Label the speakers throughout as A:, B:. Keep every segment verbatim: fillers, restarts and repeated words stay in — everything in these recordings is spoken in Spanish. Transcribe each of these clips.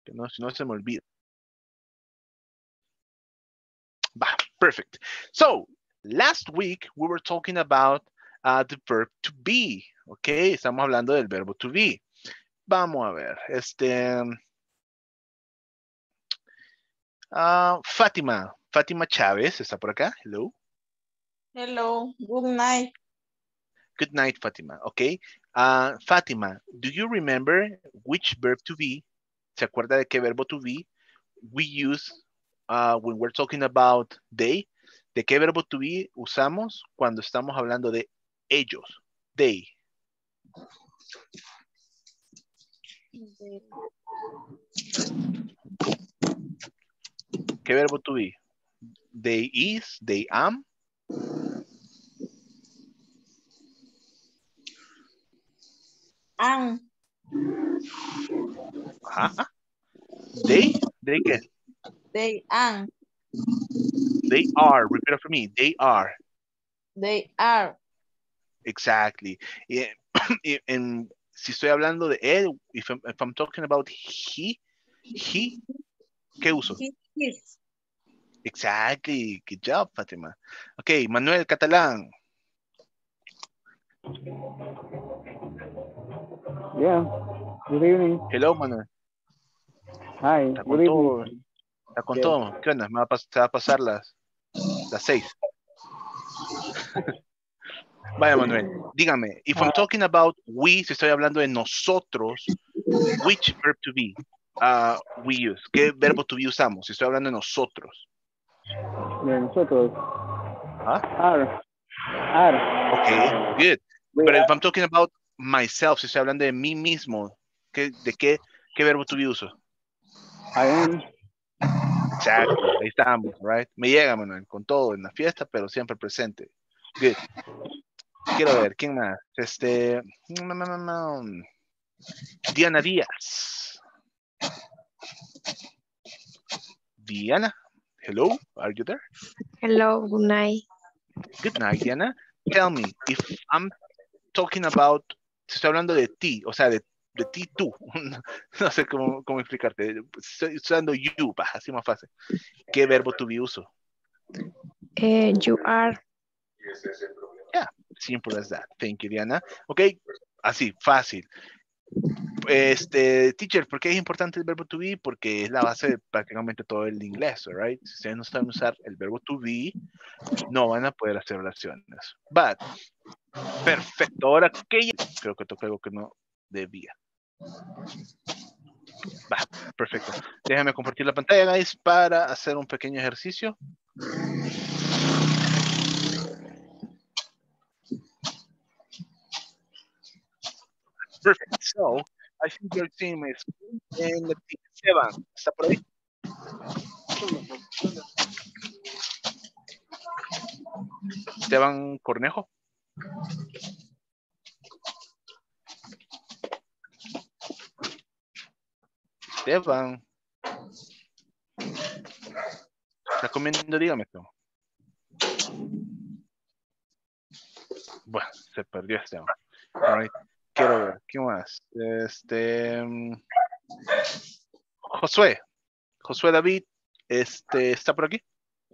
A: que no, si no se me olvida. Bah, perfect. So, last week we were talking about uh, the verb to be. Ok, estamos hablando del verbo to be. Vamos a ver. Este. Uh, Fátima. Fátima Chávez está por acá. Hello.
B: Hello, good night.
A: Good night, Fátima. Ok. Uh, Fátima, do you remember which verb to be? ¿Se acuerda de qué verbo to be we use uh, when we're talking about they? ¿De qué verbo to be usamos cuando estamos hablando de ellos? They. ¿Qué verbo to be? They is, they am.
B: Am.
A: Ajá. They, they qué?
B: They am.
A: They are. Repeat after me. They are.
B: They are.
A: Exactly. Y, y, en, si estoy hablando de él, if I'm, if I'm talking about he, he, ¿qué uso?
B: He is.
A: Exactly. Good job, Fatima. Okay, Manuel Catalán.
C: Yeah. Good evening.
A: Hello, Manuel.
C: Hi.
A: Está con
C: Good
A: todo.
C: evening.
A: Está con
C: Yes.
A: todo. ¿Qué onda? Me va a, pas se va a pasar las, las seis. Vaya, Manuel. Dígame, if I'm talking about we, si estoy hablando de nosotros, which verb to be uh, we use? ¿Qué verbo to be usamos? Si estoy hablando de nosotros.
C: De nosotros.
A: ¿Ah?
C: Are. Are.
A: Okay, good.
C: We
A: But
C: are.
A: if I'm talking about myself, si estoy hablando de mí mismo, ¿qué, ¿de qué, qué verbo to be uso?
C: I am.
A: Exactly, ahí estamos, right? Me llega, Manuel, con todo en la fiesta, pero siempre presente. Good. Quiero ver, ¿quién más? Este, Diana Díaz. Diana, hello, are you there?
D: Hello, good night.
A: Good night, Diana. Tell me, if I'm talking about, si estoy hablando de ti, o sea, de, de ti tú, no sé cómo, cómo explicarte, estoy usando you, bah, así más fácil. ¿Qué verbo to be uso?
D: Uh, you are.
A: Yeah, simple as that. Thank you, Diana. Ok, así, fácil. Este, teacher, ¿por qué es importante el verbo to be? Porque es la base de prácticamente todo el inglés, right? Si ustedes no saben usar el verbo to be, no van a poder hacer oraciones. But, perfecto. Ahora, ¿qué? Creo que toca algo que no debía. Va, perfecto. Déjame compartir la pantalla, guys, para hacer un pequeño ejercicio. Perfect. So, I think you're seeing my screen. And let's see, Esteban, ¿está por ahí? Esteban Cornejo. Esteban. ¿Está comiendo? Dígame esto. Bueno, se perdió Esteban. All right. Quiero ver, ¿qué más? Este. Josué. Josué David, este, ¿está por aquí?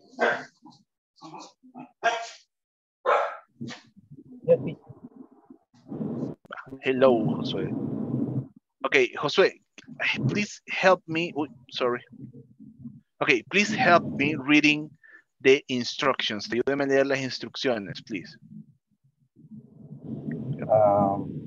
A: Hello, Josué. Okay, Josué, please help me. Oh, sorry. Okay, please help me reading the instructions. Ayúdeme a leer las instrucciones, please.
C: Um,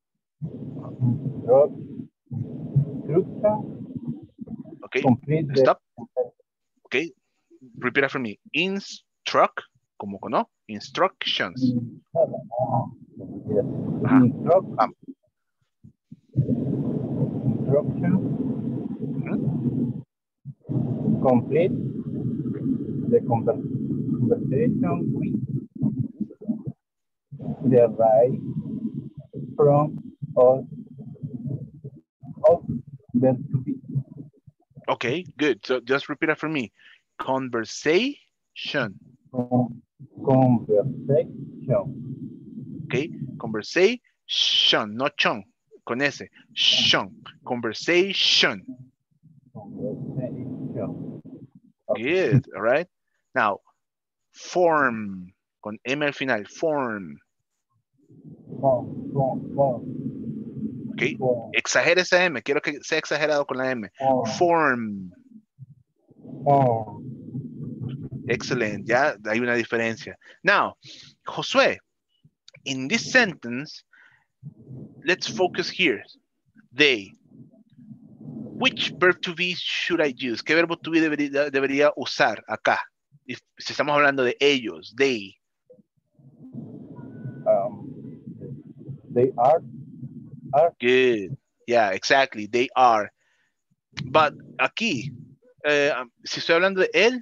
A: Okay,
C: complete the-
A: stop. Okay, repeat after me. Instruct, como no, instructions. Ajá.
C: Instruct,
A: Vamos.
C: instruction,
A: Ujú.
C: complete the conver- conversation with the right from of, of verb to be.
A: Okay, good. So just repeat after me. Conversation.
C: Con- Conversation.
A: Okay, conversation, no chon, con S. Shon. Conversation.
C: Original. Okay.
A: Good, all right. Now, form, con M al final, form.
C: Form, form, form.
A: Ok,
C: Form,
A: exagere esa M, quiero que sea exagerado con la M.
C: form,
A: Form,
C: form.
A: excellent, ya hay una diferencia. Now, Josué, in this sentence, let's focus here. They. Which verb to be should I use? ¿Qué verbo to be debería, debería usar acá? If- si estamos hablando de ellos, they.
C: Um, they are, are,
A: Good. Yeah, exactly. They are. But aquí, eh, si estoy hablando de él,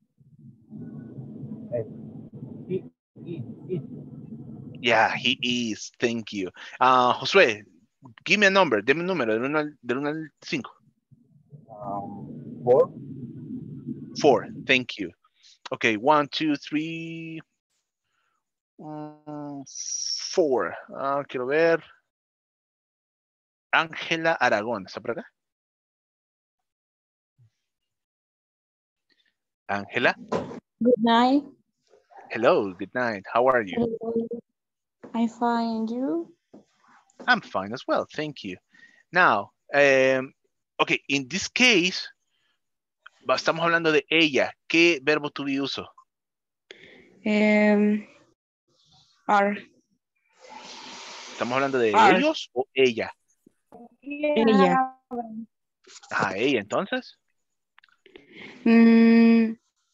C: eh, he, he, he.
A: yeah, he is. Thank you. Uh, Josué, give me a number. Deme un número del uno al, del uno al cinco.
C: Um, four,
A: Four. Thank you. Okay, one, two, three, mm, four. Ah, quiero ver. Ángela Aragón. ¿Está por acá? Ángela.
B: Good night.
A: Hello, good night. How are you?
B: I'm fine. You?
A: I'm fine as well. Thank you. Now, um, okay, in this case, estamos hablando de ella. ¿Qué verbo to be uso?
D: Um, are.
A: ¿Estamos hablando de
D: Are.
A: ellos o ella?
D: Ella.
A: Ah, ella, entonces.
D: Mm,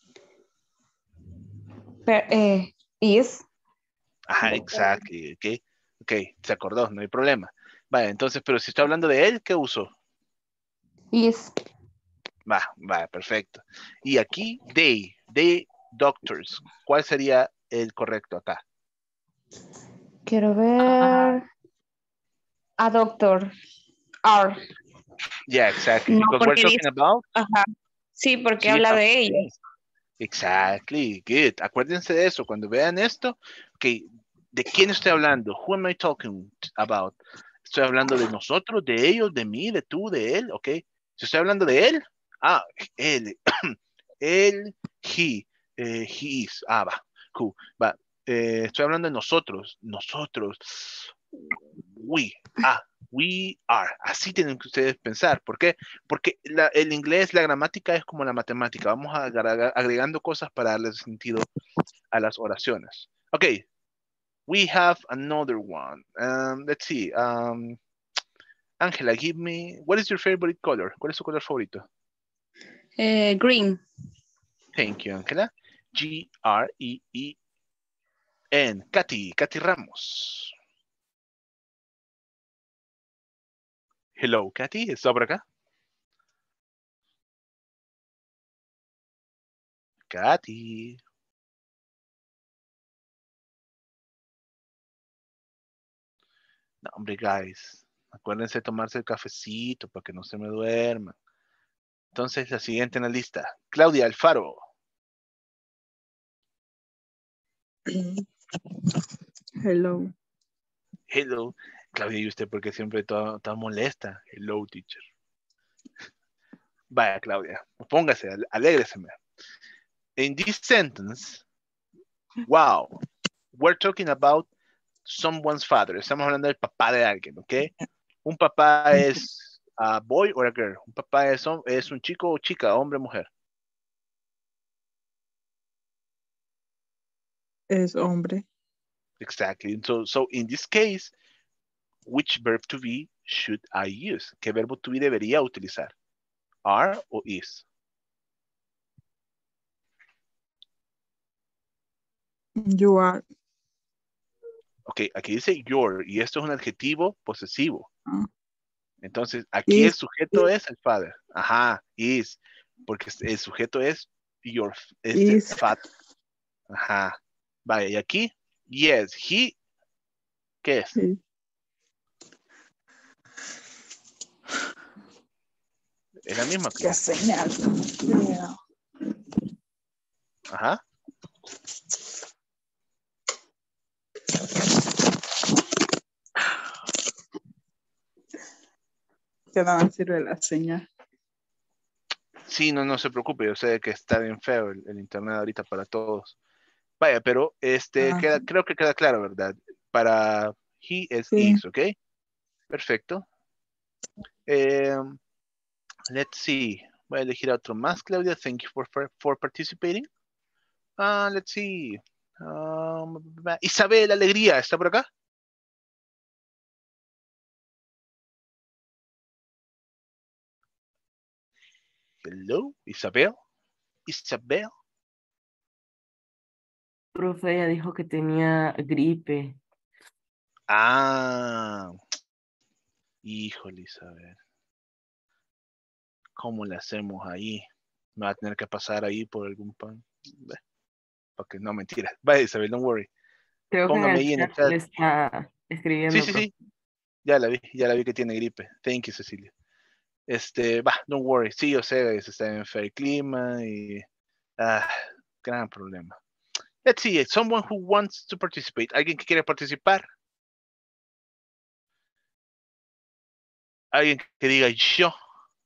D: per- eh, is.
A: Ajá, exactly. Ok, ok, se acordó, no hay problema. Vale, entonces, pero si estoy hablando de él, ¿qué uso?
D: Is.
A: Va, va, perfecto. Y aquí, they, they doctors. ¿Cuál sería el correcto acá?
D: Quiero ver. A doctor. Are.
A: Yeah, exactly.
D: No,
A: Because we're
D: porque
A: talking
D: dice.
A: about.
D: Ajá. Sí, porque
A: Sí,
D: habla
A: ah,
D: de
A: sí.
D: ellos.
A: Exactly, good. Acuérdense de eso. Cuando vean esto, ok, ¿de quién estoy hablando? Who am I talking about? Estoy hablando de nosotros, de ellos, de mí, de tú, de él, ok. Si estoy hablando de él, ah, él, él, he, eh, he is, ah, va, cool, va. Eh, estoy hablando de nosotros, nosotros, we, ah, we are. Así tienen que ustedes pensar. ¿Por qué? Porque la, el inglés, la gramática es como la matemática. Vamos a agregar, agregando cosas para darle sentido a las oraciones. Ok, we have another one. Um, let's see. Um, Angela, give me, what is your favorite color? ¿Cuál es su color favorito?
D: Eh, green.
A: Thank you, Angela. G R E E N. Katy, Katy Ramos. Hello, Katy, ¿está por acá? Katy. No, hombre, guys. Acuérdense de tomarse el cafecito para que no se me duerman. Entonces, la siguiente en la lista. Claudia Alfaro.
E: Hello.
A: Hello. Claudia, ¿y usted por qué siempre está, está molesta? Hello, teacher. Vaya, Claudia. Póngase, al- alégreseme. In this sentence, wow, we're talking about someone's father. Estamos hablando del papá de alguien, ¿ok? Un papá es a boy or a girl. Un papá es, hom- es un chico o chica, hombre o mujer.
E: Es hombre.
A: Exactly. So, so in this case, which verb to be should I use? ¿Qué verbo to be debería utilizar? Are o is?
E: You are.
A: Ok, aquí dice your y esto es un adjetivo posesivo.
E: Ah.
A: Entonces, aquí el
E: Is.
A: sujeto es el father. Ajá, is. Porque el sujeto es your, este,
E: Is.
A: father. Ajá. Vaya, y aquí, yes, he, ¿qué es?
E: Is.
A: Es la misma.
E: Qué señal. Yeah.
A: Ajá.
E: Que no me sirve la señal.
A: Sí, no, no se preocupe, yo sé que está bien feo el, el internet ahorita para todos. Vaya, pero este
E: Ajá.
A: queda, creo que queda claro, ¿verdad? Para he es
E: Sí.
A: is, ¿ok? Perfecto. Eh, let's see. Voy a elegir a otro más, Claudia. Thank you for, for, for participating. Uh, let's see. Um, Isabel Alegría, ¿está por acá? Hello, Isabel. Isabel.
F: Profe, ella dijo que tenía gripe.
A: Ah, híjole, Isabel. ¿Cómo le hacemos ahí? Me va a tener que pasar ahí por algún pan. Porque no, mentira. Vaya, Isabel, don't worry.
F: Creo que en
A: Póngame
F: el
A: ahí en el
F: chat
A: chat.
F: le está
A: Sí,
F: escribiendo,
A: sí,
F: profe.
A: sí. Ya la vi, ya la vi que tiene gripe. Thank you, Cecilia. Este, va, don't worry. Sí, yo sé, se está en feo clima y... Ah, gran problema. Let's see, someone who wants to participate. ¿Alguien que quiere participar? ¿Alguien que diga yo?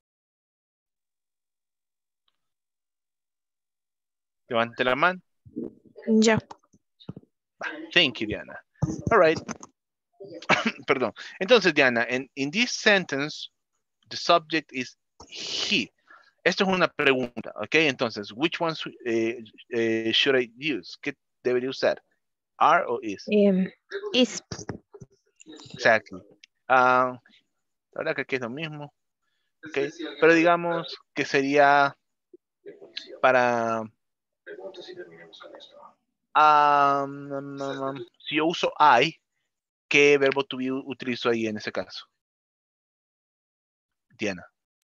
A: Levante la mano.
B: Ya.
A: Thank you, Diana. All right. Perdón. Entonces, Diana, in, in this sentence, the subject is he. Esto es una pregunta, ¿ok? Entonces, which ones eh, eh, should I use? ¿Qué debería usar? Are o is?
B: Um, is.
A: Exactly. Uh, la verdad que aquí es lo mismo. Okay. Pero digamos que sería para... Um, um, um, um, si yo uso I, ¿qué verbo to be utilizo ahí en ese caso? Diana.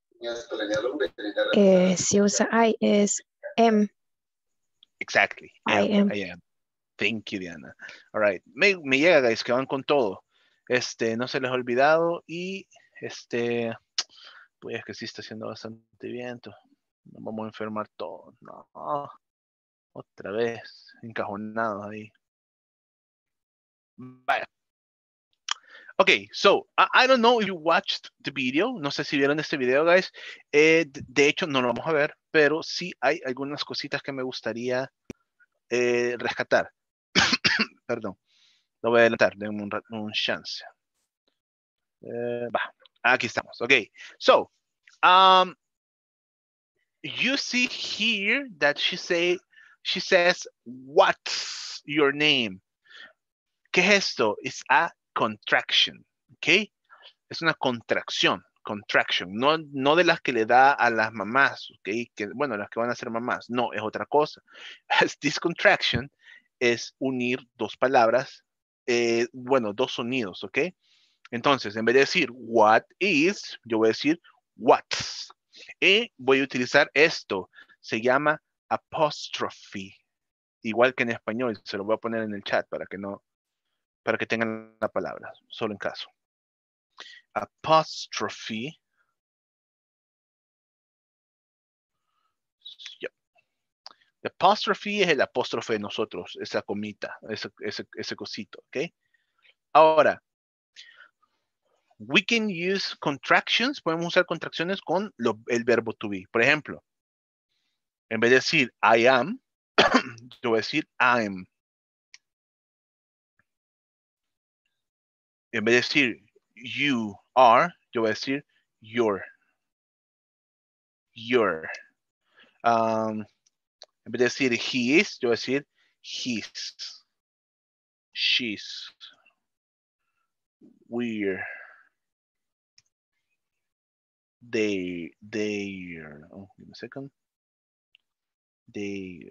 B: Eh, si usa I es am.
A: Exactly.
B: I
A: Am.
B: am.
A: I am. Thank you, Diana. All right. Me, me llega, guys, que van con todo. Este, no se les ha olvidado y este, pues que sí está haciendo bastante viento. Nos vamos a enfermar todos. No. Otra vez. Encajonados ahí. Vaya. Okay, so I, I don't know if you watched the video. No sé si vieron este video, guys. Eh, de hecho, no lo vamos a ver, pero sí hay algunas cositas que me gustaría eh, rescatar. Perdón. Lo voy a adelantar, denme un, un chance. Eh, va, aquí estamos. Okay, so um, you see here that she say she says, "What's your name?" ¿Qué es esto? It's a contraction. Okay, es una contracción. Contraction, no, no de las que le da a las mamás, okay, que bueno, las que van a ser mamás, no, es otra cosa. This contraction es unir dos palabras, eh, bueno, dos sonidos, ¿ok? Entonces, en vez de decir what is, yo voy a decir what's. Y voy a utilizar esto, se llama apostrophe, igual que en español, se lo voy a poner en el chat para que no, para que tengan la palabra, solo en caso. Apostrophe. Yep. The apostrophe es el apóstrofe de nosotros, esa comita, ese, ese, ese cosito, ¿ok? Ahora, we can use contractions, podemos usar contracciones con lo, el verbo to be. Por ejemplo, en vez de decir I am, yo voy a decir I'm. En vez de decir you are, yo voy a decir you're. You're. Um, en vez de decir he is, yo voy a decir he's. She's. We're. They. They're. Oh, give me a second. They.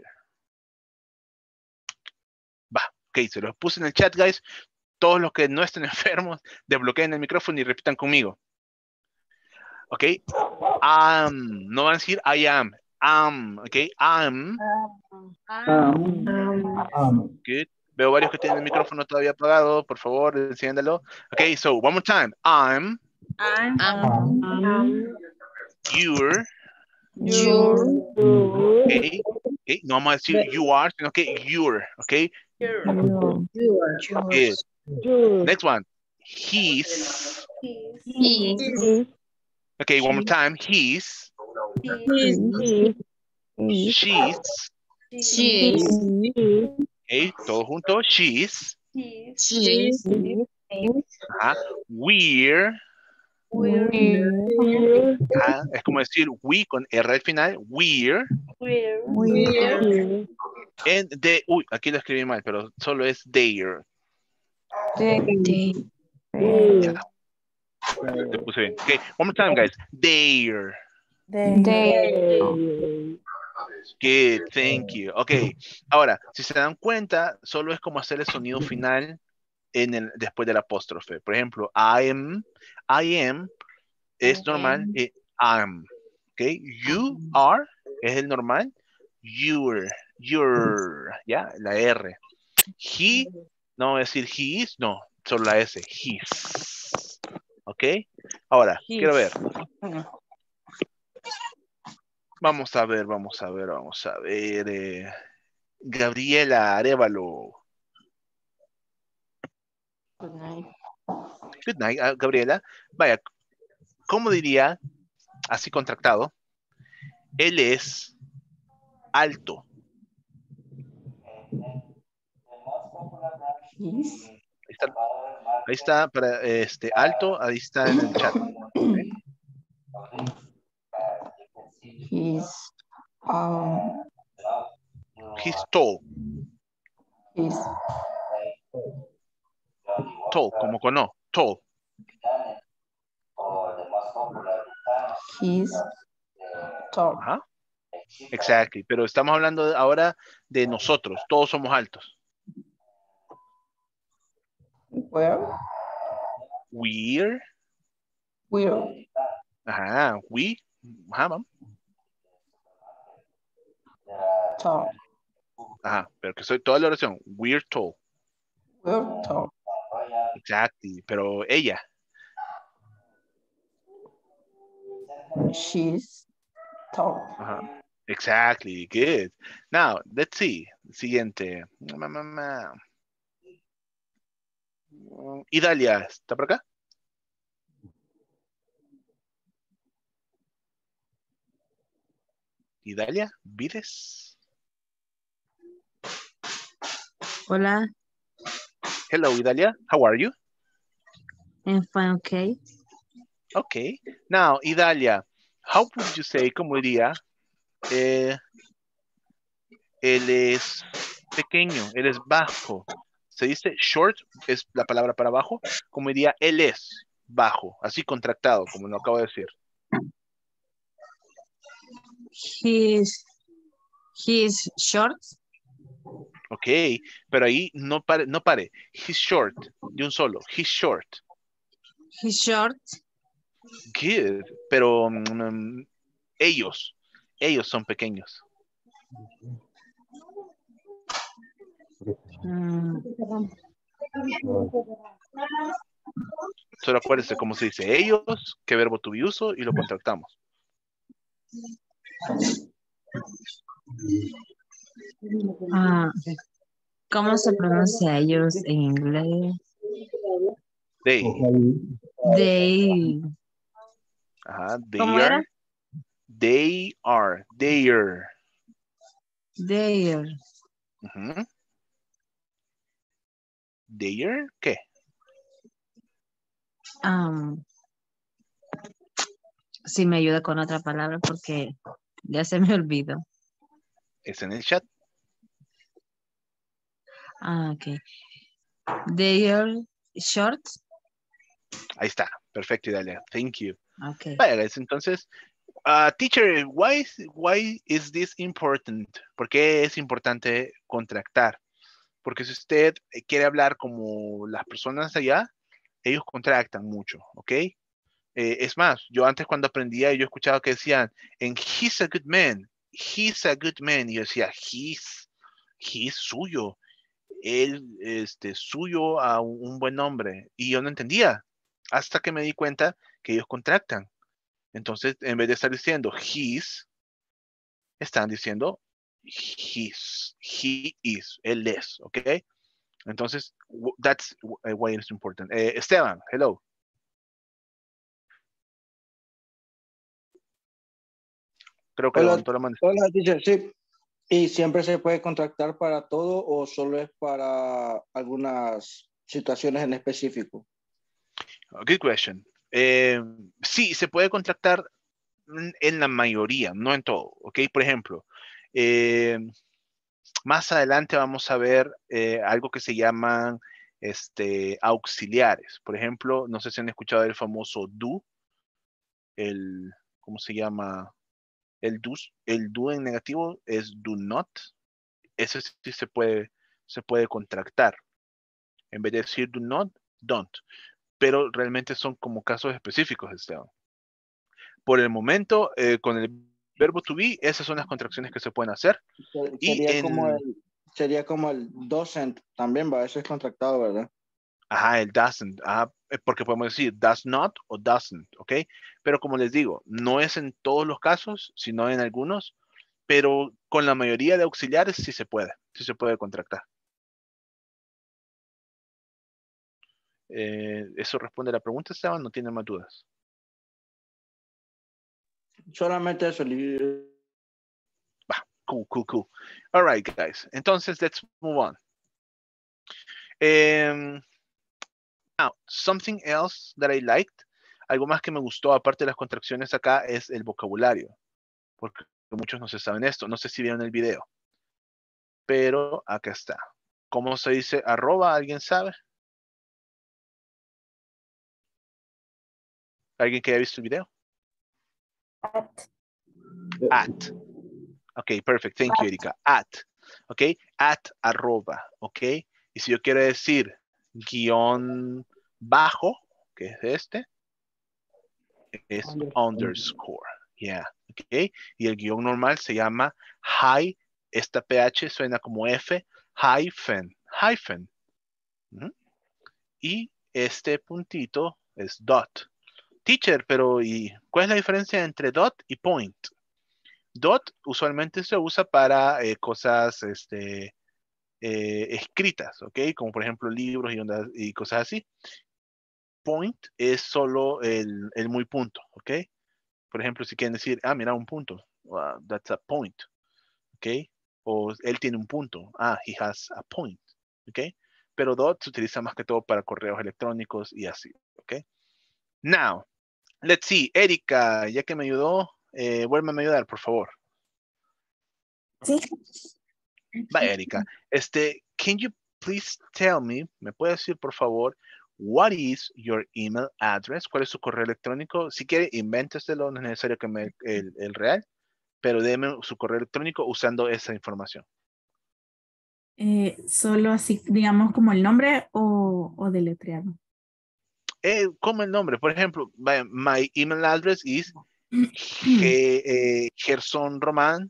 A: Va, ok, se los puse en el chat, guys. Todos los que no estén enfermos, desbloqueen el micrófono y repitan conmigo. Ok, am, no van a decir I am, am, ok, am.
C: Um, um,
A: Good. Veo varios que tienen el micrófono todavía apagado, por favor, enciéndalo. Ok, so one more time. I'm,
C: um,
B: Um,
A: you're,
B: you.
A: ok, okay. No vamos a decir you are, sino que you're, ok.
B: You.
A: Good. Next one. He's.
B: He.
A: Okay, one more time. He's.
B: Is. Is.
A: She's.
D: She's.
A: Okay, todo junto. She's.
D: She's.
A: Ajá. We're.
B: We're.
A: Ajá. Es como decir we con R al final. We're.
B: We're.
A: And they. Uy, aquí lo escribí mal, pero solo es they're.
B: They.
A: Ya. Te puse bien. Okay, one more time, guys. They're.
D: They.
A: Good, thank you. Ok, ahora, si se dan cuenta, solo es como hacer el sonido final en el, después del apóstrofe. Por ejemplo, I am, I am, es normal, eh, am. Ok, you are, es el normal, you're, you're, ya, la R. He, no voy a decir he is, no, solo la S, his. Ok, ahora, quiero ver. Vamos a ver, vamos a ver, vamos a ver. Eh, Gabriela Arevalo.
F: Good night.
A: Good night, uh, Gabriela. Vaya, ¿cómo diría, así contractado? Él es alto.
F: He's.
A: Ahí está, ahí está para este alto, ahí está en el chat.
F: He's. Um.
A: He's tall,
F: He's.
A: tall, como con O, tall.
F: He's tall.
A: Ajá. Exactly, pero estamos hablando de- ahora de nosotros, todos somos altos.
F: Where?
A: We're,
F: We're.
A: ajá, we, ajá, vamos.
F: Tall.
A: Ajá, pero que soy toda la oración. We're tall.
F: We're tall.
A: Exactly, pero ella.
F: She's tall.
A: Ajá. Exactly, good. Now, let's see. Siguiente. Ma, ma, ma. Idalia, ¿está por acá? Idalia, Vides.
G: Hola,
A: Hello, Idalia. How are you?
G: I'm fine, okay.
A: Okay. Now, Idalia, how would you say, cómo diría, eh, él es pequeño, él es bajo. Se dice short, es la palabra para bajo, como diría, él es bajo, así contractado, como lo acabo de decir.
G: He's, he's short.
A: Ok, pero ahí no pare, no pare. He's short, de un solo. He's short.
G: He's short.
A: Good, pero mm, ellos, ellos son pequeños.
G: Mm,
A: Solo acuérdese cómo se dice ellos, qué verbo to be uso y lo contractamos.
G: ah, ¿cómo se pronuncia ellos en inglés?
A: They.
G: They.
A: Ajá, they
G: ¿Cómo
A: are.
G: era?
A: They are. They are.
G: They are.
A: Uh-huh. They are, ¿qué?
G: Um, si me ayuda con otra palabra porque ya se me olvidó.
A: Es en el chat.
G: Ah, ok. They are short.
A: Ahí está. Perfecto, Idalia. Thank you.
G: Ok.
A: Vaya, guys, entonces, uh, teacher, why is, why is this important? ¿Por qué es importante contractar? Porque si usted quiere hablar como las personas allá, ellos contractan mucho, ¿ok? Eh, es más, yo antes cuando aprendía, yo escuchaba que decían, and he's a good man, he's a good man, y yo decía, he's, he's suyo, él, este, suyo a un, un buen hombre, y yo no entendía, hasta que me di cuenta que ellos contractan. Entonces, en vez de estar diciendo his, están diciendo his, he is, él es, ¿ok? Entonces, that's why it's important. Eh, Esteban, hello. Creo que
H: Hola,
A: levantó la mano.
H: hola, teacher, sí. ¿Y siempre se puede contractar para todo o solo es para algunas situaciones en específico?
A: Good question. Eh, sí, se puede contractar en en la mayoría, no en todo, ¿ok? Por ejemplo, eh, más adelante vamos a ver eh, algo que se llaman este, auxiliares. Por ejemplo, no sé si han escuchado el famoso do, el, ¿cómo se llama? El do, el do en negativo es do not. Ese sí se puede, se puede contractar. En vez de decir do not, don't. Pero realmente son como casos específicos, Esteban. Por el momento, eh, con el verbo to be, esas son las contracciones que se pueden hacer. Y
H: Sería,
A: en,
H: como el, sería como el doesn't también, va, eso es contractado, ¿verdad?
A: ajá, el doesn't, ajá, eh, porque podemos decir does not o doesn't, ¿ok? Pero como les digo, no es en todos los casos, sino en algunos, pero con la mayoría de auxiliares sí se puede, sí se puede contractar. Eh, ¿Eso responde a la pregunta, Esteban? ¿No tiene más dudas?
H: Solamente eso. li-
A: Bah, cool, cool, cool. All right, guys. Entonces, let's move on. Um, now, something else that I liked, algo más que me gustó aparte de las contracciones acá es el vocabulario, porque muchos no se saben esto. No sé si vieron el video, pero acá está. ¿Cómo se dice arroba? ¿Alguien sabe? ¿Alguien que haya visto el video?
C: At.
A: At. Ok, perfect. Thank you, Erika. At. Ok, at arroba. Ok, y si yo quiero decir guión bajo, que es este, es underscore. Yeah. Ok, y el guión normal se llama high. Esta ph suena como F, hyphen, hyphen. Uh -huh. Y este puntito es dot. Teacher, pero ¿y cuál es la diferencia entre dot y point? Dot usualmente se usa para eh, cosas este, eh, escritas, ¿ok? Como por ejemplo libros y, ondas, y cosas así. Point es solo el, el muy punto, ¿ok? Por ejemplo, si quieren decir, ah, mira, un punto. Uh, that's a point, ¿ok? O él tiene un punto. Ah, he has a point, ¿ok? Pero dot se utiliza más que todo para correos electrónicos y así, ¿ok? Now, let's see. Erika, ya que me ayudó, eh, vuélveme a ayudar, por favor.
C: Sí.
A: Vaya, Erika. Este, can you please tell me, me puede decir, por favor, what is your email address? ¿Cuál es su correo electrónico? Si quiere, invénteselo, no es necesario que me el, el real, pero déme su correo electrónico usando esa información.
C: Eh, solo así, digamos, como el nombre o, o deletreado.
A: Eh, como el nombre, por ejemplo, vaya, my email address is G, eh, Gerson Román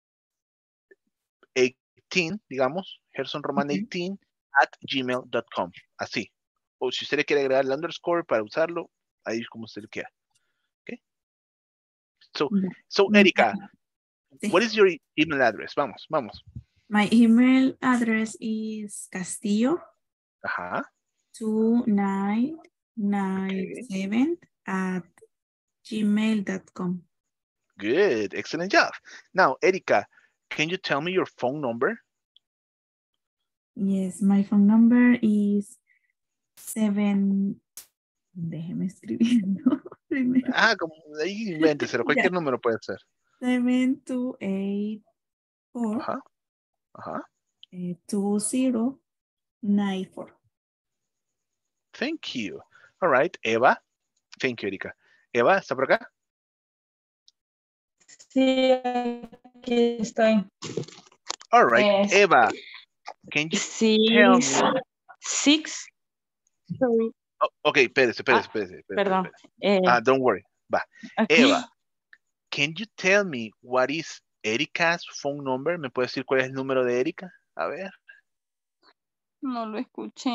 A: dieciocho, digamos, Gerson Román dieciocho at gmail dot com, así. O si usted le quiere agregar el underscore para usarlo, ahí es como usted lo quiera. Okay. So, so Erika,
C: Sí.
A: what is your email address? Vamos, vamos.
C: My email address is Castillo
A: Ajá.
C: two nine nine seven at gmail dot com.
A: Good, excellent job. Now, Erika, can you tell me your phone number?
C: Yes, my phone number is seven. Déjeme escribiendo primero.
A: Ah, como ahí invénteselo, cualquier número puede ser.
C: Seven two eight four.
A: Ajá. Ajá.
C: Uh, two zero nine four.
A: Thank you. All right, Eva. Thank you, Erika. Eva, ¿está por acá?
D: Sí, aquí estoy.
A: All right,
D: Es
A: Eva, can you tell me?
D: Six. Sorry.
A: Oh, ok, espérese, espérese, espérese. espérese,
D: Perdón.
A: espérese.
D: Eh,
A: Ah, don't worry. Va.
D: okay.
A: Eva, can you tell me what is Erika's phone number? ¿Me puede decir cuál es el número de Erika? A ver.
D: No lo escuché.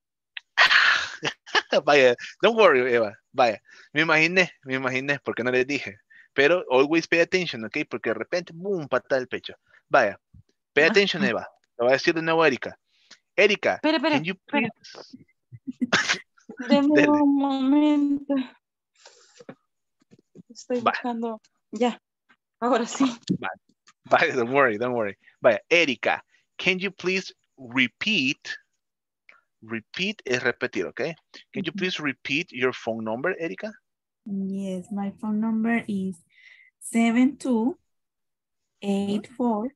A: Vaya, don't worry, Eva. Vaya, me imaginé, me imaginé, porque no les dije. Pero always pay attention, ¿ok? Porque de repente, boom, patada del pecho. Vaya, pay attention, Eva. Lo voy a decir de nuevo a Erika. Erika,
D: Espera, espera,
A: can you
D: espera.
A: please...
D: Deme un momento. Estoy
A: Va.
D: buscando. Ya. Ahora sí.
A: Vale, vale, don't worry, don't worry. Vaya, Erika, can you please repeat, repeat es repetir, okay? Can you please repeat your phone number, Erika?
C: Yes, my phone number is seven two eight four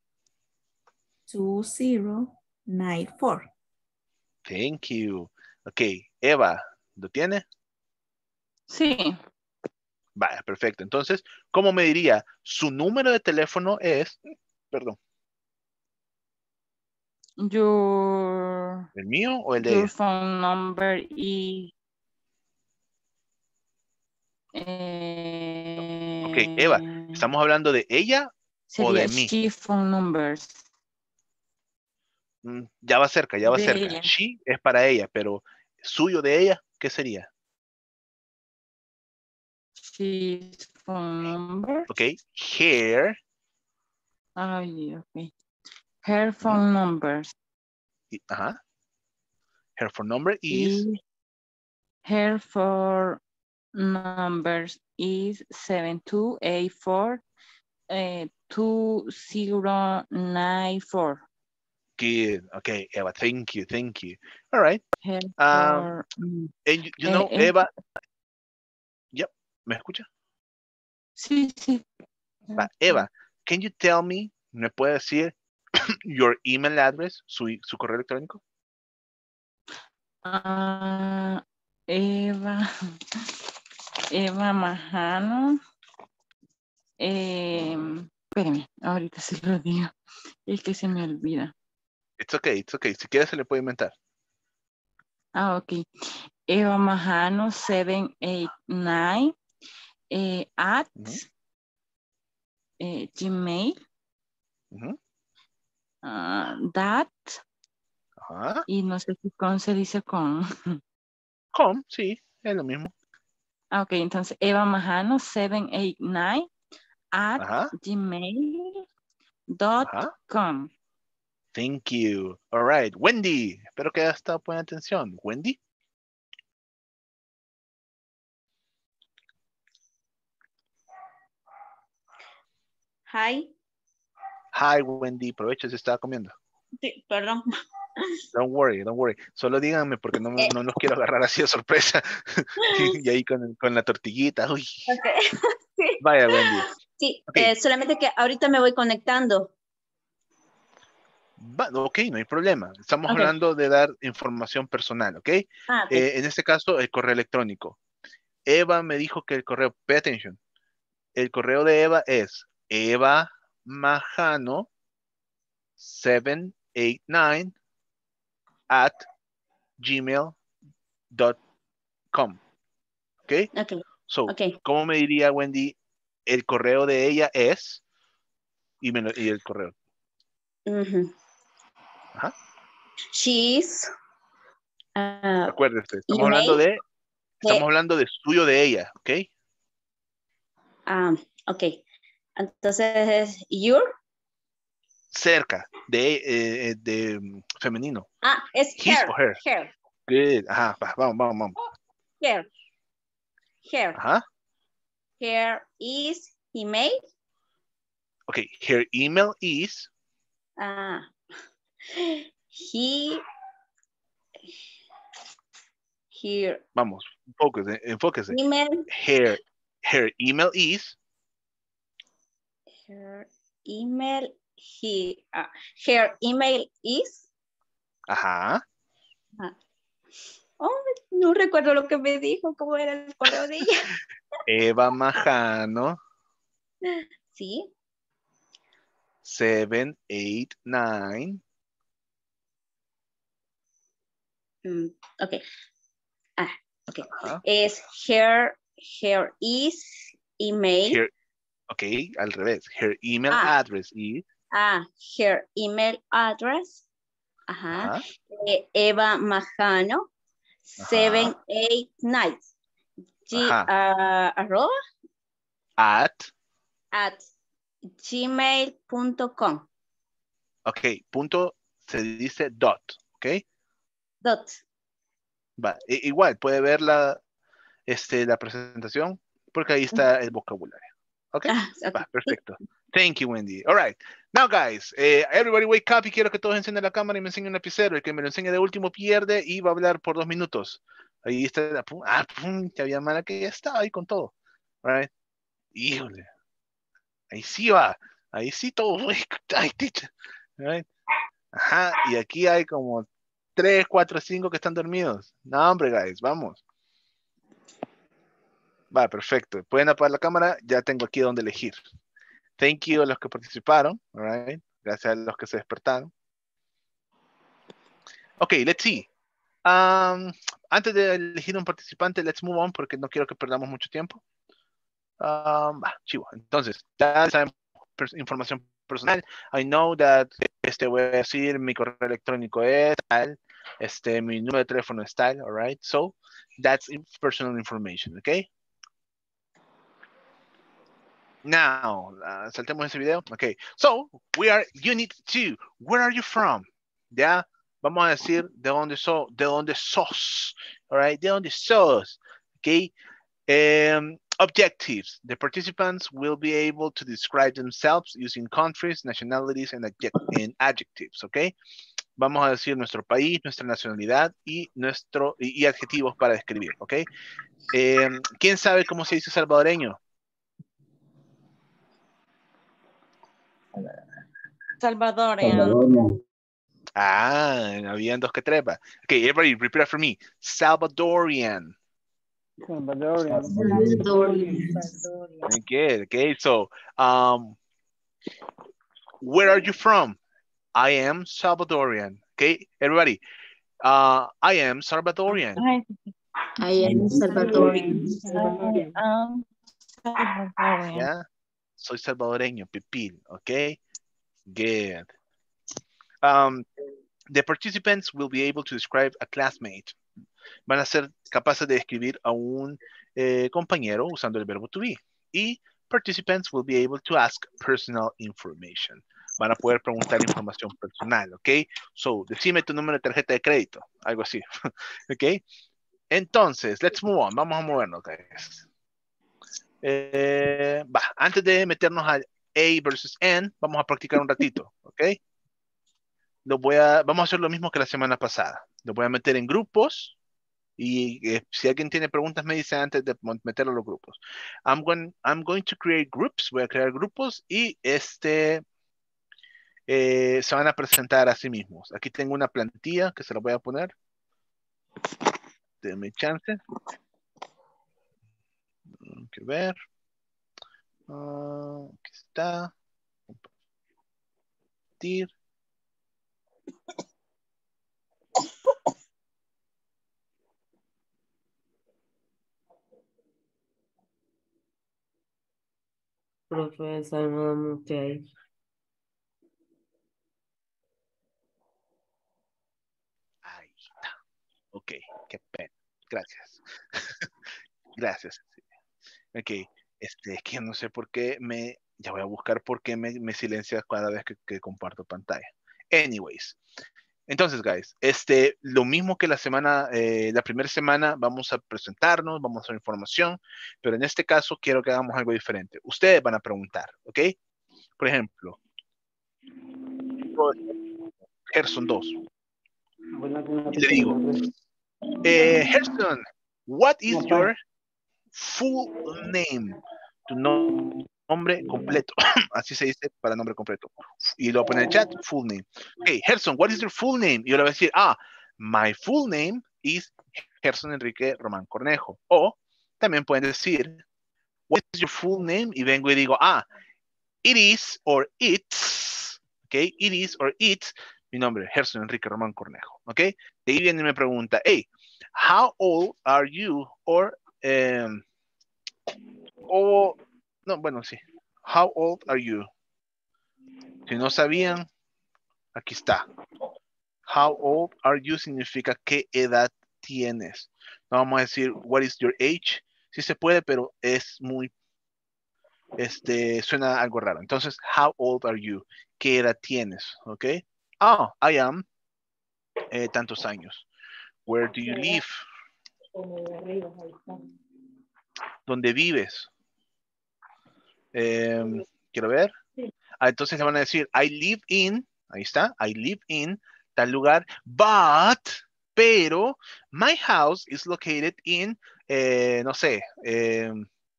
C: two zero nine four.
A: Thank you. Okay, Eva, ¿lo tiene?
D: Sí.
A: Vaya, perfecto. Entonces, ¿cómo me diría? Su número de teléfono es, perdón,
D: Your,
A: ¿el mío o el de
D: your
A: ella?
D: phone number is... Eh,
A: Ok, Eva, ¿estamos hablando de ella o
D: sería
A: de mí?
D: she phone numbers.
A: Mm, ya va cerca, ya va
D: De
A: cerca.
D: ella.
A: She es para ella, pero suyo de ella, ¿qué sería?
D: She's phone number.
A: Ok, her,
D: Ay, ok. Her phone numbers
A: y- ajá. Her phone number is,
D: is her phone numbers is seven two eight four two zero nine four.
A: good. Okay, Eva, thank you, thank you. All right.
D: Her
A: Um,
D: phone-
A: and you, you
D: eh,
A: know,
D: eh,
A: Eva, yep, ¿me escucha?
D: Sí, sí.
A: Va, Eva, can you tell me, ¿me puede decir your email address, su, su correo electrónico?
D: Ah, Eva, Eva Majano. Eh, espérame, ahorita se lo digo. Es que se me olvida.
A: It's okay, it's okay. Si quiere se le puede inventar.
D: Ah, ok. Eva Majano seven eight nine eh, at
A: Ujú,
D: eh, Gmail.
A: ujú,
D: ah, that.
A: ajá.
D: Y no sé si con se dice con.
A: Com, sí, es lo mismo.
D: Ah, ok, entonces Eva Majano seven eight nine at
A: Ajá,
D: gmail dot
A: ajá.
D: com.
A: Thank you. All right. Wendy, espero que haya estado poniendo atención. Wendy.
I: Hi.
A: Hi, Wendy. Provecho si estaba comiendo.
I: Sí, perdón.
A: Don't worry, don't worry. Solo díganme porque no, me- no los quiero agarrar así de sorpresa. Y ahí con, con la tortillita. Uy.
I: Okay. Sí,
A: Vaya, Wendy.
I: sí,
A: Ok.
I: eh, solamente que ahorita me voy conectando.
A: Va- ok, no hay problema. Estamos
I: Ok.
A: hablando de dar información personal, ¿ok?
I: Ah, ok.
A: Eh, en este caso, el correo electrónico. Eva me dijo que el correo, pay attention. El correo de Eva es Eva Majano seven eight nine at gmail dot com. ¿Ok?
I: Ok.
A: So,
I: Ok.
A: ¿cómo me diría Wendy? El correo de ella es y, me lo- y el correo.
I: Ujú.
A: Ajá.
I: She's ah,
A: Acuérdese, estamos
I: email.
A: hablando de estamos
I: de-
A: hablando de suyo de ella, ¿ok?
I: ah, ok. Entonces, your.
A: Cerca de, eh, eh, de mm, femenino.
I: Ah, es
A: His
I: her.
A: o her.
I: Her.
A: Good. Ajá, va, vamos, vamos, vamos.
I: Her. Her.
A: Ajá.
I: Her is email.
A: Ok, her email is.
I: Ah, he. Her
A: Vamos, enfóquese, enfóquese.
I: email.
A: Her, her email is.
I: Her email. He. ah, her email is.
A: Ajá.
I: Ah. Oh, no recuerdo lo que me dijo, cómo era el correo de ella.
A: Eva Majano
I: Sí.
A: seven eight nine.
I: Mm, ok. Ah, ok.
A: Ajá.
I: Es her, her is email.
A: Her, ok, al revés. Her email
I: Ah.
A: address is.
I: Ah, her email address. Ajá.
A: Ajá.
I: Eh, Eva Majano. seven eight nine. G,
A: Ajá.
I: ah, arroba
A: At.
I: at gmail punto com.
A: Ok, punto se dice dot, ok.
I: Dot.
A: Va, i- igual puede ver la, este, la presentación porque ahí está el vocabulario. Okay?
I: Ah, ok.
A: Va, perfecto. Thank you, Wendy. All right. Now, guys, eh, everybody wake up y quiero que todos enciendan la cámara y me enseñen un lapicero. El que me lo enseñe de último pierde y va a hablar por dos minutos. Ahí está. Pum, ah, pum, que había mala que ya estaba ahí con todo. All right. Híjole. Ahí sí va. Ahí sí todo. Ay, teacher. All right. Ajá. Y aquí hay como tres, cuatro, cinco que están dormidos. No, hombre, guys, vamos. Va, perfecto. Pueden apagar la cámara. Ya tengo aquí donde elegir. Thank you a los que participaron. All right. Gracias a los que se despertaron. Ok, let's see. Um, antes de elegir un participante, let's move on porque no quiero que perdamos mucho tiempo. Um, bah, chivo. Entonces, ya saben pers- información personal. I know that este voy a decir mi correo electrónico es tal, este mi número de teléfono es tal, all right? So, that's in- personal information, okay? Now, uh, saltemos ese video. Okay, so we are unit two. Where are you from? Ya, vamos a decir de dónde so, de dónde sos. All right, de dónde sos. Okay. Um, objectives. The participants will be able to describe themselves using countries, nationalities, and, adject and adjectives. Okay. Vamos a decir nuestro país, nuestra nacionalidad y nuestro y, y adjetivos para describir. Okay. Um, ¿Quién sabe cómo se dice salvadoreño?
D: Salvadorian.
A: Ah, habían dos que tres. va. Okay, everybody repeat after me. Salvadorian.
F: Salvadorian.
A: Okay, okay. So, um, where are you from? I am Salvadorian. Okay, everybody. Uh, I am Salvadorian.
D: Ay,
G: I am Salvadorian.
D: I am Salvadorian.
A: Yeah, soy salvadoreño, pipil. Okay, good. Um, the participants will be able to describe a classmate. Van a ser capaces de describir a un eh, compañero usando el verbo to be. Y participants will be able to ask personal information. Van a poder preguntar información personal, ¿ok? So, decime tu número de tarjeta de crédito, algo así, ¿ok? Entonces, let's move on, vamos a movernos, guys. Eh, va, antes de meternos al A versus N, vamos a practicar un ratito, ¿ok? Lo voy a, vamos a hacer lo mismo que la semana pasada. Lo voy a meter en grupos. Y eh, si alguien tiene preguntas, me dice antes de meterlo a los grupos. I'm going, I'm going to create groups. Voy a crear grupos y este eh, se van a presentar a sí mismos. Aquí tengo una plantilla que se la voy a poner. Denme chance. Hay que ver. Uh, aquí está. Compartir.
G: Profesor, no me usted ahí.
A: Ahí está. Ok, qué pena. Gracias. Gracias. Ok, este, es que no sé por qué me, ya voy a buscar por qué me, me silencia cada vez que, que comparto pantalla. Anyways, entonces, guys, este, lo mismo que la semana, eh, la primera semana, vamos a presentarnos, vamos a hacer información, pero en este caso quiero que hagamos algo diferente. Ustedes van a preguntar, ¿ok? Por ejemplo, Gerson dos. Y le digo, eh, Gerson, what is your full name? Tu no- nombre completo. Así se dice para nombre completo. Y lo pone en el chat, full name. Okay, Gerson, what is your full name? Y yo le voy a decir, ah, my full name is Gerson Enrique Román Cornejo. O también pueden decir, what is your full name? Y vengo y digo, ah, it is or it's, okay, it is or it's, mi nombre, Gerson Enrique Román Cornejo, okay. De ahí viene y me pregunta, hey, how old are you? Or, um, o, no, bueno, sí. How old are you? Si no sabían, aquí está. How old are you significa qué edad tienes. No vamos a decir what is your age. Sí se puede, pero es muy, este, suena algo raro. Entonces, how old are you? ¿Qué edad tienes? ¿Ok? Oh, I am eh, tantos años. Where do you live? ¿Dónde vives? Em, quiero ver. Ah, entonces le van a decir, I live in, ahí está, I live in tal lugar, but, pero, my house is located in, eh, no sé, eh,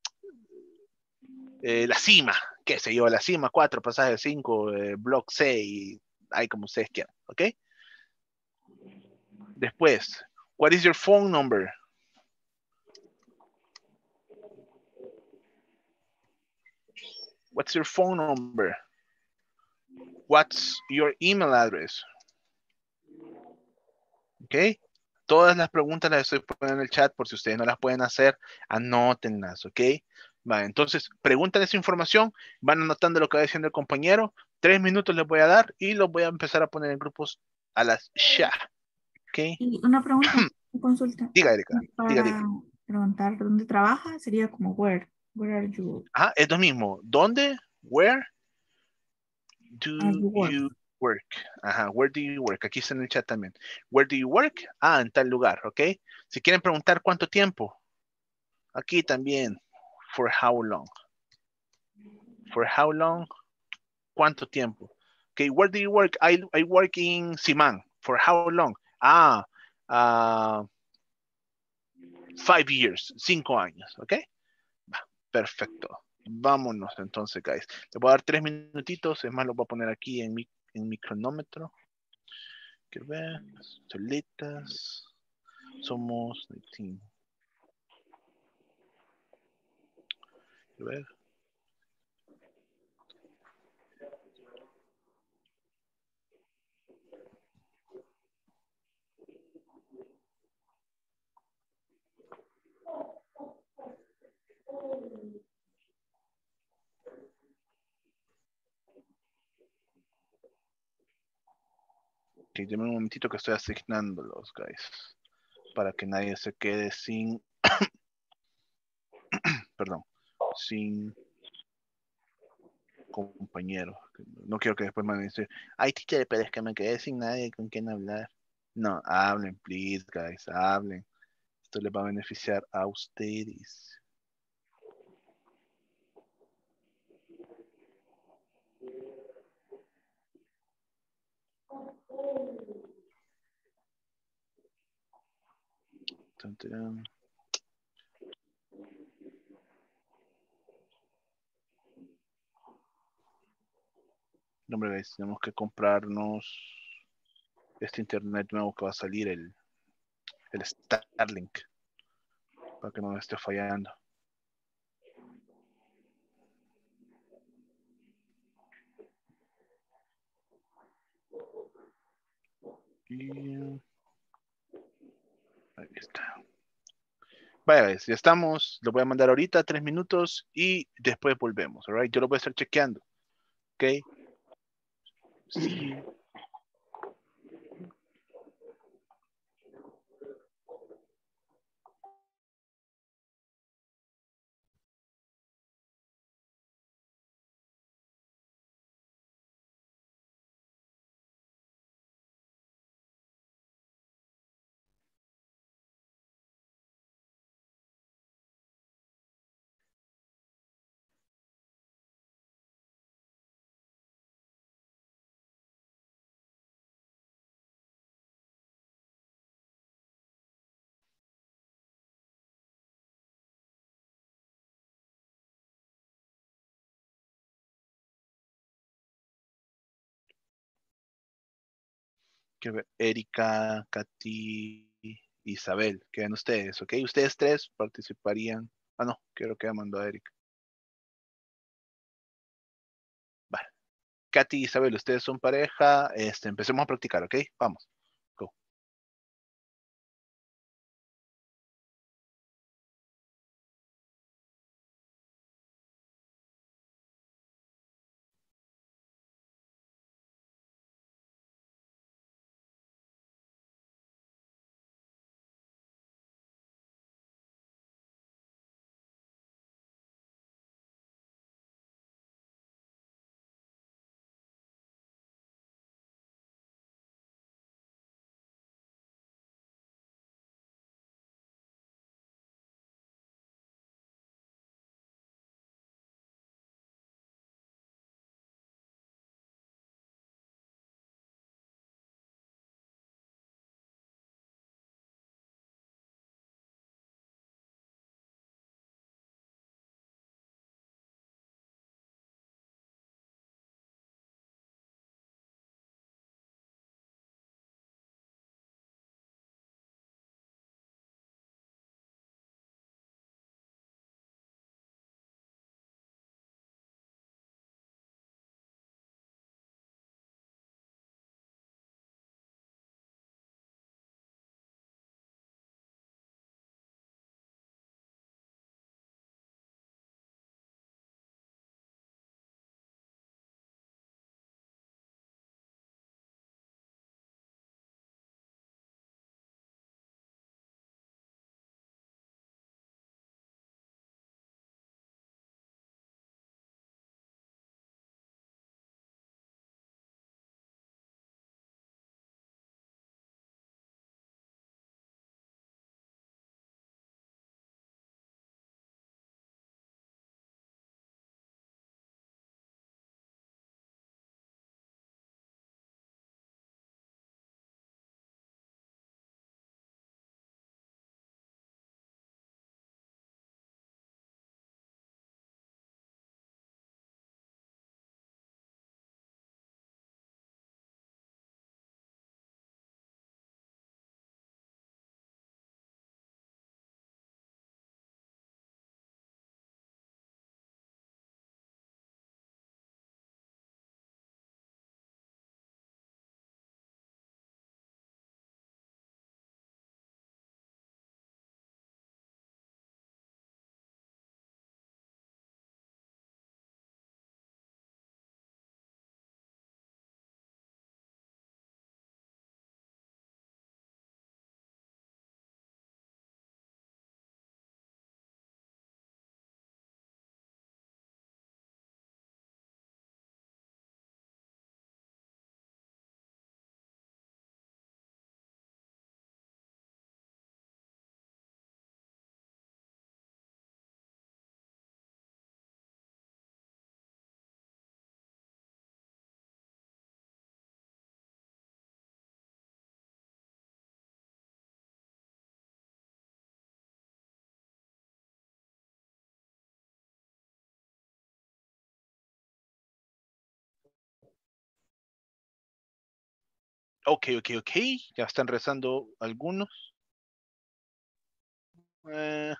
A: eh, la cima, qué sé yo, la cima cuatro, pasaje cinco, eh, block seis, ahí como ustedes quieran, ¿ok? Después, what is your phone number? What's your phone number? What's your email address? ¿Ok? Todas las preguntas las estoy poniendo en el chat por si ustedes no las pueden hacer, anótenlas, ¿ok? Vale, entonces, preguntan esa información, van anotando lo que va diciendo el compañero, tres minutos les voy a dar y los voy a empezar a poner en grupos a las ya, ¿ok?
C: Y una pregunta, una consulta.
A: Diga, Erika, diga, diga.
C: Para preguntar dónde trabaja sería como where. Where are you?
A: Ajá, es lo mismo. ¿Dónde? Where do
C: Are you work?
A: you work? Ajá, where do you work? Aquí está en el chat también. Where do you work? Ah, en tal lugar, ¿ok? Si quieren preguntar cuánto tiempo, aquí también. For how long? For how long? ¿Cuánto tiempo? Okay, where do you work? I, I work in Simán. For how long? Ah, uh, five years. Cinco años, ¿ok? Perfecto. Vámonos entonces, guys. Le voy a dar tres minutitos. Es más, lo voy a poner aquí en mi, en mi cronómetro. Quiero ver. Solitas. Somos diecinueve. Quiero ver. Ok, denme un momentito que estoy asignándolos, guys. Para que nadie se quede sin... Perdón. Sin compañero. No quiero que después me van a decir, ay, teacher, pero es que me quedé sin nadie con quien hablar. No, hablen, please, guys, hablen. Esto les va a beneficiar a ustedes. Tan, tarán. No, hombre, guys, tenemos que comprarnos este internet nuevo que va a salir, el, el Starlink, para que no nos esté fallando. Y... ahí está. Vaya, guys, ya estamos. Lo voy a mandar ahorita, tres minutos, y después volvemos, alright? Yo lo voy a estar chequeando, ¿ok? Sí. Que ver, Erika, Katy, Isabel, quedan ustedes, ¿ok? Ustedes tres participarían. Ah, no, creo que ya mandó a Erika. Vale. Katy y Isabel, ustedes son pareja. Este, empecemos a practicar, ¿ok? Vamos. Go. Ok, ok, ok. Ya están rezando algunos. Eh,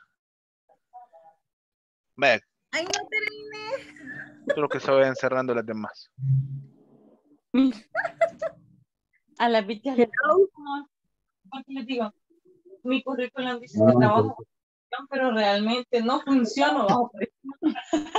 A: vaya,
C: Ay, no terminé.
A: solo que se vayan cerrando las demás.
D: A la bicha le porque les digo, mi currículum dice que trabajo con presión, pero realmente no funciona bajo presión.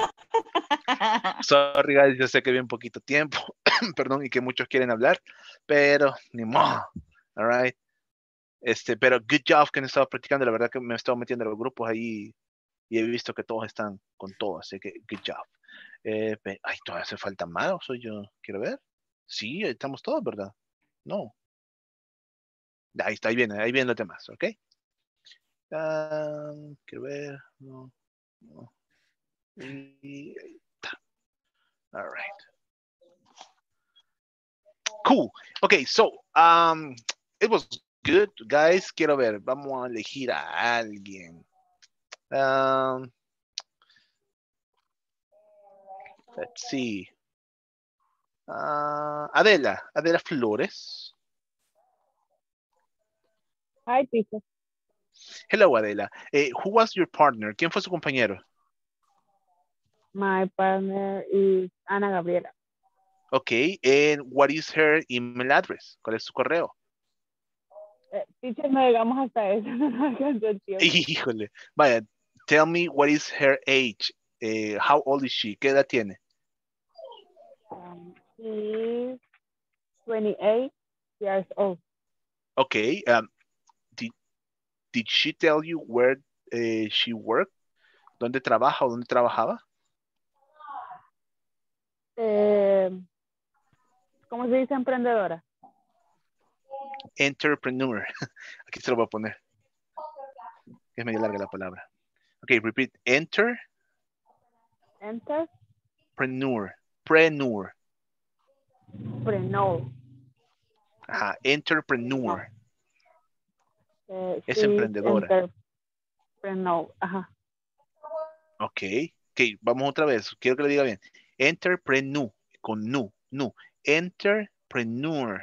A: Sorry, guys, yo sé que bien poquito tiempo, perdón, y que muchos quieren hablar, pero ni modo. All right. Este, pero good job que han estado practicando. La verdad que me he estado metiendo en los grupos ahí y he visto que todos están con todo, así que good job. Eh, pe- ay, todavía hace falta más, ¿o soy yo? Quiero ver. Sí, ahí estamos todos, ¿verdad? No. Ahí está, ahí viene, ahí vienen los demás, ¿ok? Ah, quiero ver. No, no. Y ahí está. All right. Cool. Okay, so um, it was good, guys. Quiero ver, vamos a elegir a alguien. Um, let's see. Uh, Adela, Adela Flores.
E: Hi, teacher.
A: Hello, Adela. Eh, who was your partner? ¿Quién fue su compañero?
E: My partner is Ana Gabriela.
A: Okay, and what is her email address? ¿Cuál es su correo?
E: Eh, teacher, no llegamos hasta eso, no nos alcanzó el tiempo.
A: Híjole. Vaya, tell me what is her age. Eh, how old is she? ¿Qué edad tiene?
E: Um, she is twenty-eight years old.
A: Okay. Um, did, did she tell you where uh, she worked? ¿Dónde trabaja o dónde trabajaba?
E: Eh, ¿Cómo se dice emprendedora?
A: Entrepreneur. Aquí se lo voy a poner. Es medio larga la palabra. Ok, repeat. Enter.
E: Enter.
A: Preneur. Preneur.
E: Preneur.
A: Ajá, entrepreneur.
E: Eh,
A: Es
E: she is
A: emprendedora.
E: entrepreneur. Ajá.
A: Ok. Ok, vamos otra vez. Quiero que lo diga bien. Entrepreneur. Con nu. Nu. Entrepreneur.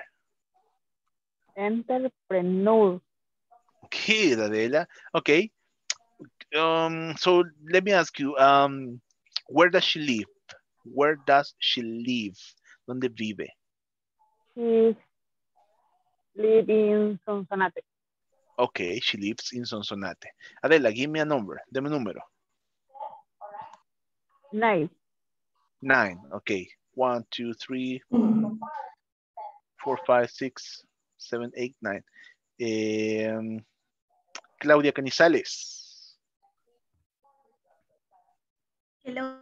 E: Entrepreneur.
A: Ok, Adela. Ok. Um, so let me ask you, um, where does she live? Where does she live? ¿Dónde vive?
E: She lives in Sonsonate.
A: Okay, she lives in Sonsonate. Adela, give me a number. Deme un número.
E: Nice.
A: Nine. Okay. One, two, three, four, five, six, seven, eight, nine. Um, Claudia Canizales.
C: Hello.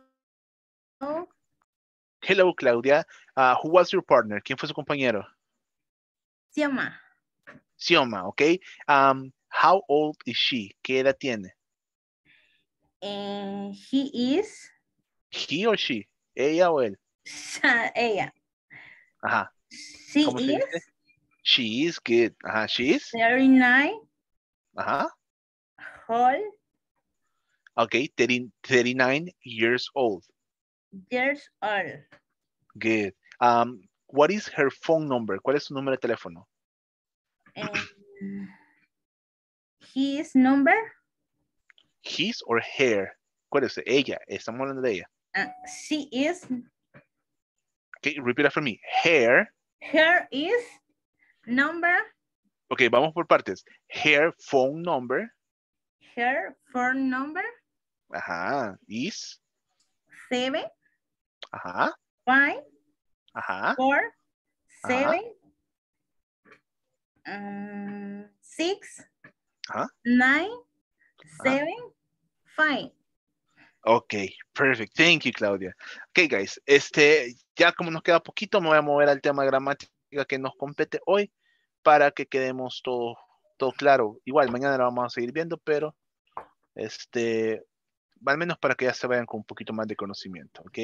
A: Hello, Claudia. Uh, who was your partner? ¿Quién fue su compañero?
C: Xioma.
A: Xioma, okay. Um, how old is she? ¿Qué edad tiene?
C: And he is.
A: He or she? ¿Ella o él?
C: Ella.
A: Ajá.
C: She
A: ¿Cómo se
C: is.
A: dice? She is good. Ajá, she is.
C: thirty-nine.
A: Ajá.
C: Old.
A: Okay, thirty, thirty-nine years old.
C: Years old.
A: Good. Um, what is her phone number? ¿Cuál es su número de teléfono?
C: And his number.
A: His or her. Acuérdese, ella. Estamos hablando de ella.
C: Uh, she is.
A: Okay, repeat after me. Her.
C: Her is number.
A: Okay, vamos por partes. Her phone number.
C: Her phone number.
A: Ajá. Is.
C: Seven.
A: Ajá.
C: Five.
A: Ajá.
C: Four.
A: Ajá.
C: Seven. Um, six.
A: Ajá.
C: Nine.
A: Ajá.
C: Seven. Five.
A: Ok, perfect. Thank you, Claudia. Ok, guys, este, ya como nos queda poquito, me voy a mover al tema de gramática que nos compete hoy para que quedemos todo, todo claro. Igual, mañana lo vamos a seguir viendo, pero este, al menos para que ya se vayan con un poquito más de conocimiento, ok.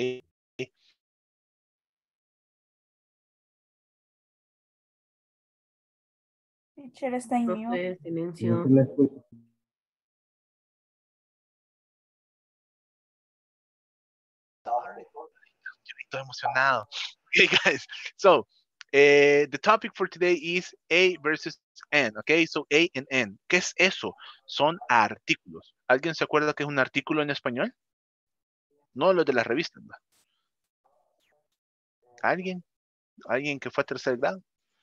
C: Teacher está en mute.
G: Profe, silencio.
A: Estoy emocionado. Ok, guys, so, Eh, the topic for today is A versus N, okay? So A and N. ¿Qué es eso? Son artículos. ¿Alguien se acuerda que es un artículo en español? No los de las revistas, ¿va? ¿Alguien? ¿Alguien que fue a tercer grado?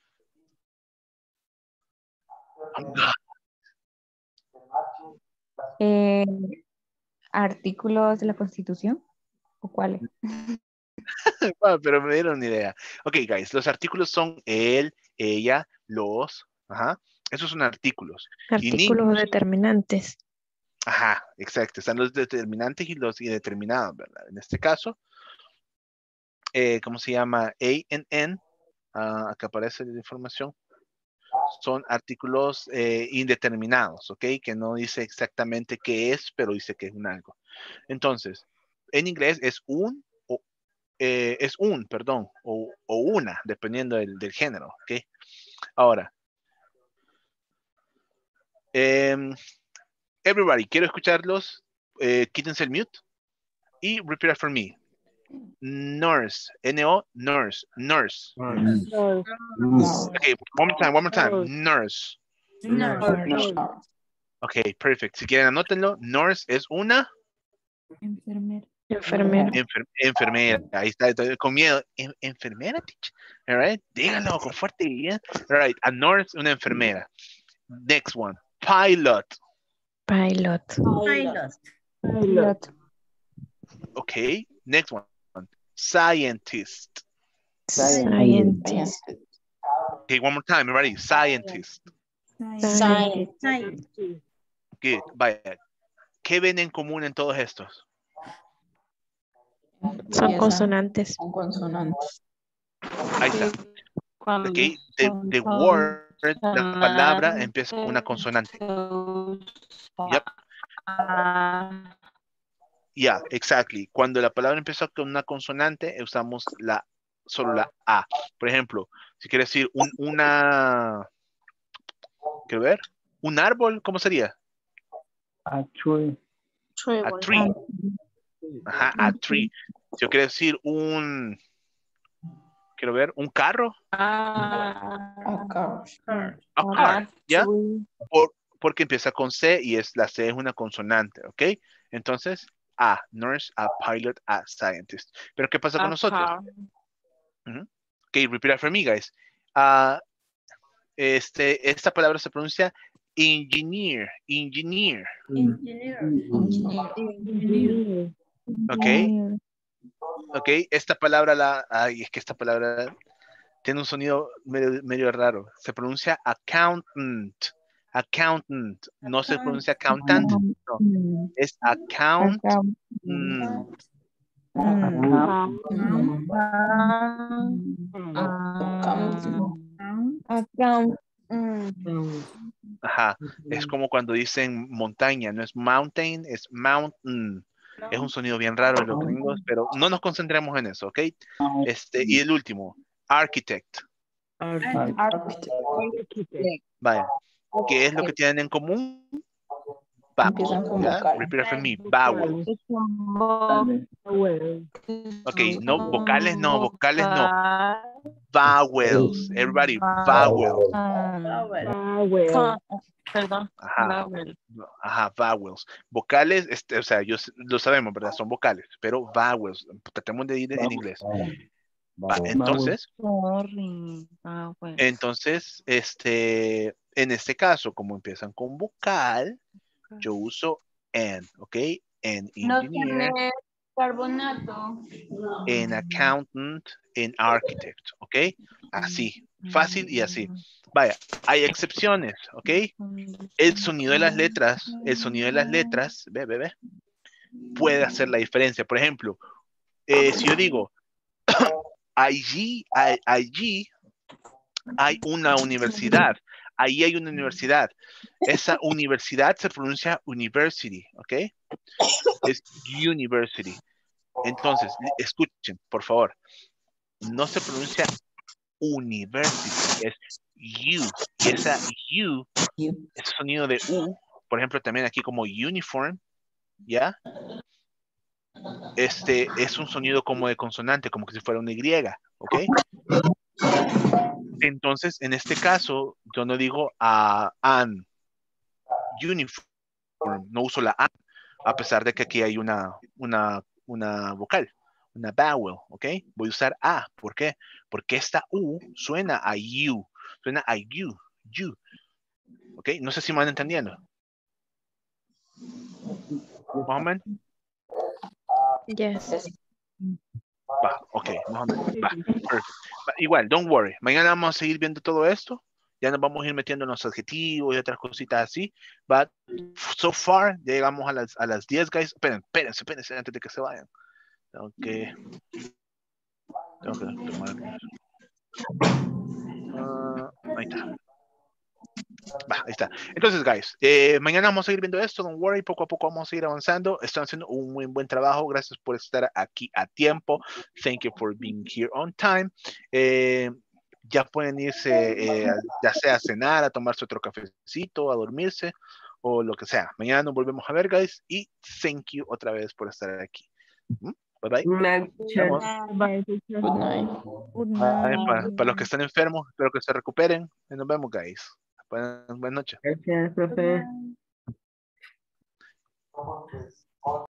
B: Eh, ¿Artículos de la Constitución? ¿O cuáles?
A: Bueno, pero me dieron una idea. Ok, guys, los artículos son él, ella, los, ajá. Esos son artículos. Y
J: Artículos
A: niños,
J: determinantes.
A: ajá, exacto. Están los determinantes y los indeterminados, ¿verdad? En este caso, eh, ¿cómo se llama? A and N, ah, acá aparece la información. Son artículos eh, indeterminados, ¿ok? Que no dice exactamente qué es, pero dice que es un algo. Entonces, en inglés es un, o, eh, es un, perdón, o, o una, dependiendo del, del género, ¿ok? Ahora, um, everybody, quiero escucharlos, eh, quítense el mute y repeat after me. Nurse, N O, nurse, nurse.
E: No.
A: Okay, one more time, one more time. Nurse.
C: Nurse.
A: Ok, perfect. Si quieren anótenlo, nurse es una
C: Enfermera.
J: Enfermero.
A: enfer- enfermera. Ahí está, estoy con miedo. En- enfermera, teacher. All right, díganlo con fuerte guía. All right, a nurse, una enfermera. Next one, pilot.
J: Pilot.
D: Pilot.
B: Pilot.
A: Okay, next one, scientist.
J: Scientist.
A: Okay, one more time, everybody. Scientist.
D: Science.
A: Good, vaya. ¿Qué ven en común en todos estos?
J: Son consonantes.
I: Son consonantes.
A: Ahí está.
D: Cuando
A: Okay, the, the word, la palabra empieza con una consonante. Yep. Yeah, exactly. Cuando la palabra empieza con una consonante, usamos la solo la A. Por ejemplo, si quiere decir un, una, quiero ver, un árbol, ¿cómo sería?
F: A tree.
A: A tree. Ajá, a tree. Si yo quiero decir un, quiero ver, un carro.
I: A car.
A: A car, ¿ya? Por, porque empieza con C y es, la C es una consonante, ¿ok? Entonces, A, nurse, a pilot, a scientist. Pero ¿qué pasa con nosotros? Uh-huh. Ok, repeat after me, guys. Uh, este, esta palabra se pronuncia engineer, engineer.
I: Engineer.
A: Ok, ok, esta palabra, la, ay, es que esta palabra tiene un sonido medio, medio raro. Se pronuncia accountant, accountant. No se pronuncia accountant, no. Es account. Mm.
B: Account.
A: Ajá, es como cuando dicen montaña, no es mountain, es mountain. Es un sonido bien raro en los gringos, pero no nos concentremos en eso, ¿ok? Este, y el último, architect. Vaya, ¿qué es lo que tienen en común? Vowel, ¿ya? Repeat after me, vowel. Ok, no, vocales no, vocales no. Vowels, everybody, vowels.
D: Perdón.
A: Ajá, ajá, vowels. Vocales, este, o sea, yo, lo sabemos, ¿verdad? Son vocales, pero vowels, tratemos de ir en inglés. Va, entonces, entonces, este, en este caso, como empiezan con vocal, yo uso en, ¿ok? En engineer,
I: Carbonato.
A: en accountant, en architect, ¿ok? Así, fácil y así. Vaya, hay excepciones, ¿ok? El sonido de las letras, el sonido de las letras, ve, ve, ve, puede hacer la diferencia. Por ejemplo, eh, si yo digo, allí, allí hay una universidad, ahí hay una universidad. Esa universidad se pronuncia university, ¿ok? Es university. Entonces, escuchen, por favor. No se pronuncia university, es U. Y esa U, ese sonido de U, por ejemplo, también aquí como uniform, ¿ya? Este es un sonido como de consonante, como que si fuera una Y, ¿ok? Entonces, en este caso, yo no digo a an uniform, no uso la an, a pesar de que aquí hay una, una, una vocal, una vowel, ¿ok? Voy a usar a, ¿por qué? Porque esta u suena a you, suena a you, you, ¿ok? No sé si me van entendiendo. Más o menos.
J: Yes.
A: Va, ok, más o menos. Va, perfecto. Va, igual, don't worry. Mañana vamos a seguir viendo todo esto. Ya nos vamos a ir metiendo en los adjetivos y otras cositas así. But so far, ya llegamos a las, a las diez, guys. Esperen, espérense, espérense antes de que se vayan. Tengo que... Tengo que tomar... Uh, ahí está. Va, ahí está. Entonces, guys, eh, mañana vamos a seguir viendo esto. Don't worry, poco a poco vamos a seguir avanzando. Están haciendo un muy buen trabajo. Gracias por estar aquí a tiempo. Thank you for being here on time. Eh, ya pueden irse, eh, ya sea a cenar, a tomarse otro cafecito, a dormirse o lo que sea. Mañana nos volvemos a ver, guys. Y thank you otra vez por estar aquí. ¿Mm? Bye bye.
E: Good night, teacher.
A: Vamos.
E: Bye, teacher.
B: Good night.
C: Good
A: Bye.
C: night.
A: Para, para los que están enfermos, espero que se recuperen. Y nos vemos, guys. Buenas, buenas noches.
E: Gracias, profe.